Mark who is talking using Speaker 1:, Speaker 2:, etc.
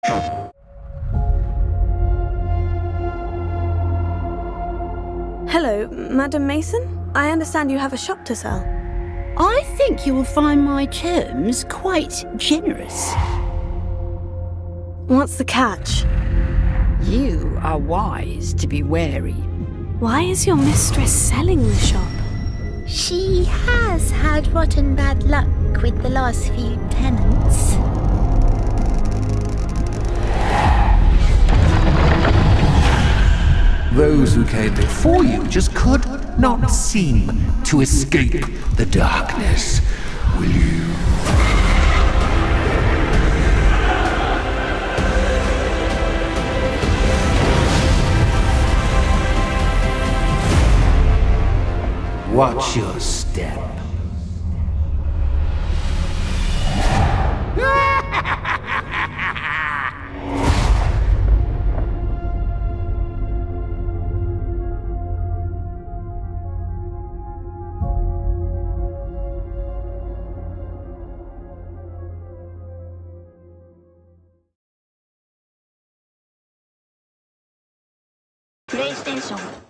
Speaker 1: Hello, Madam Mason? I understand you have a shop to sell.
Speaker 2: I think you will find my terms quite generous.
Speaker 1: What's the catch?
Speaker 2: You are wise to be wary.
Speaker 1: Why is your mistress selling the shop?
Speaker 3: She has had rotten bad luck with the last few tenants.
Speaker 4: Those who came before you just could not seem to escape the darkness. Will you? Watch your step.
Speaker 3: PlayStation